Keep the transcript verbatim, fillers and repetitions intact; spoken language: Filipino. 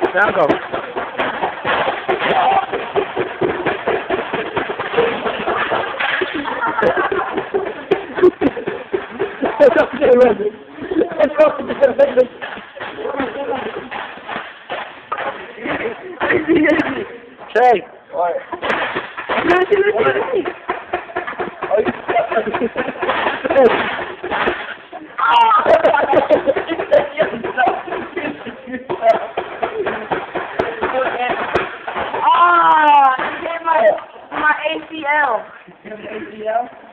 Franco. Sei. Ah, I hit my my A C L. You have an A C L?